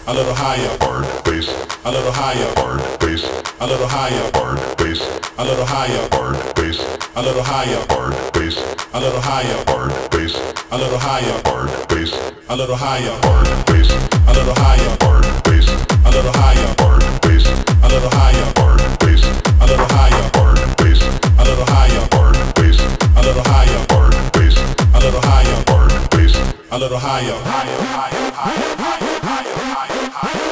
a little higher, hard bass, a little higher, hard bass, a little higher, hard bass, a little higher, hard bass, a little higher, hard bass, a little higher, hard bass, a little higher, hard bass, a little higher, hard bass, a little higher, hard bass, a little higher, hard bass, a little higher, hard bass, a little higher, hard bass, a little higher, hard bass, a little higher, hard bass, a little higher, hard bass, a little higher, higher, higher, higher, higher, higher, higher,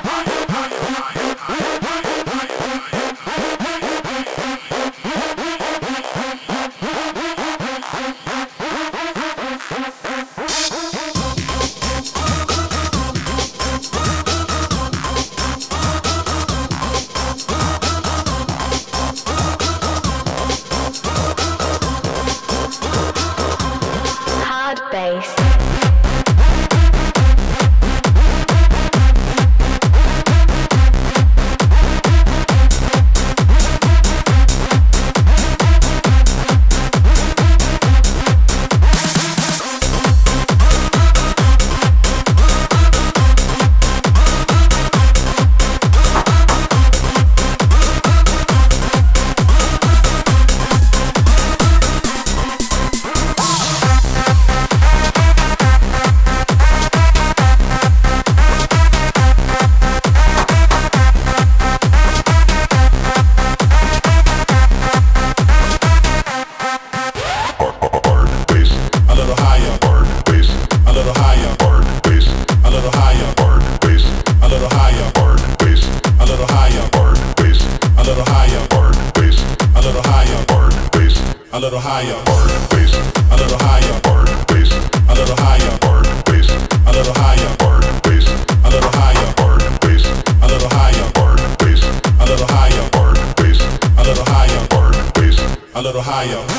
a little higher.